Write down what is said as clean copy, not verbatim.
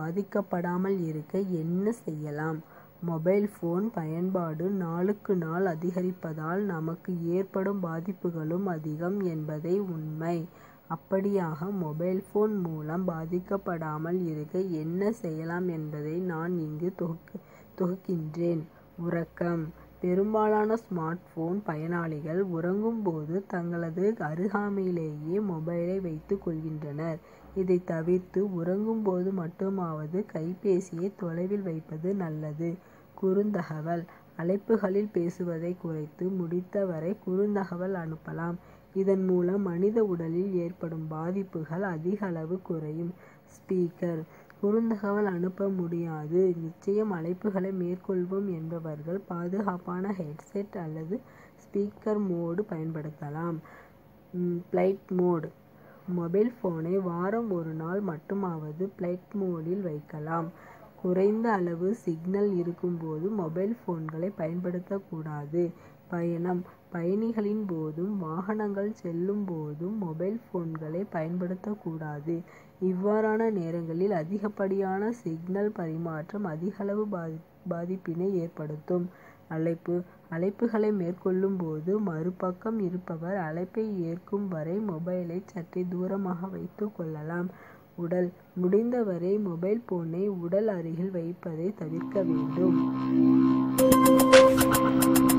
பாதிக்கப்படாமல் இருக்க என்ன செய்யலாம்? மொபைல் போன் பயன்பாடு நாளுக்கு நாள் அதிகரிப்பதால் நமக்கு ஏற்படும் பாதிப்புகளும் அதிகம் என்பதே உண்மை. அப்படியாக மொபைல் போன் மூலம் பாதிக்கப்படாமல் இருக்க என்ன செய்யலாம் என்பதை நான் இங்கு தொகுக்கின்றேன். உறக்கம். பெரும்பாலான ஸ்மார்ட் போன் பயனாளிகள் உறங்கும் போது தங்களது அருகாமையிலேயே மொபைலை வைத்துக் கொள்கின்றனர். இதை தவிர்த்து உறங்கும் போது மட்டுமாவது கைபேசியை தொலைவில் வைப்பது நல்லது. குறுந்தகவல். அழைப்புகளில் பேசுவதை குறைத்து முடிந்தவரை குறுந்தகவல் அனுப்பலாம். இதன் மூலம் மனித உடலில் ஏற்படும் பாதிப்புகள் அதிக அளவு குறையும். ஸ்பீக்கர். குறுந்தகவல் அனுப்ப முடியாது, நிச்சயம் அழைப்புகளை மேற்கொள்வோம் என்பவர்கள் பாதுகாப்பான ஹெட்செட் அல்லது ஸ்பீக்கர் மோடு பயன்படுத்தலாம். Flight mode. மொபைல் போனை வாரம் ஒரு நாள் மட்டுமாவது பிளைட் மோடில் வைக்கலாம். குறைந்த அளவு சிக்னல் இருக்கும்போது மொபைல் போன்களை பயன்படுத்தக்கூடாது. பயணம். பயணிகளின் போதும் வாகனங்கள் செல்லும் போதும் மொபைல் போன்களை பயன்படுத்தக்கூடாது. இவ்வாறான நேரங்களில் அதிகப்படியான சிக்னல் பரிமாற்றம் அதிகளவு பாதிப்பினை ஏற்படுத்தும். அழைப்புகளை மேற்கொள்ளும் போது மறுபக்கம் இருப்பவர் அழைப்பை ஏற்கும் வரை மொபைலை சற்றே தூரமாக வைத்துக் கொள்ளலாம். உடல். முடிந்தவரை மொபைல் போனை உடல் அருகில் வைப்பதை தவிர்க்க வேண்டும்.